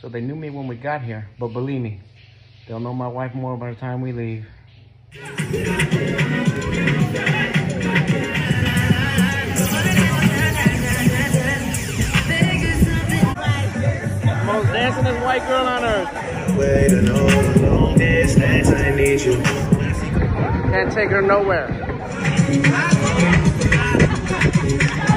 So they knew me when we got here, but believe me, they'll know my wife more by the time we leave. Most dancingest white girl on earth. Way to know the long distance, I need you. Can't take her nowhere.